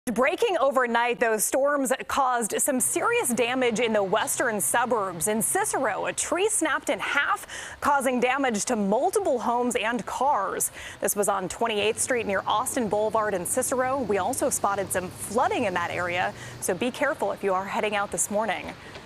Breaking overnight, those storms caused some serious damage in the western suburbs. In Cicero, a tree snapped in half, causing damage to multiple homes and cars. This was on 28th Street near Austin Boulevard in Cicero. We also spotted some flooding in that area, so be careful if you are heading out this morning.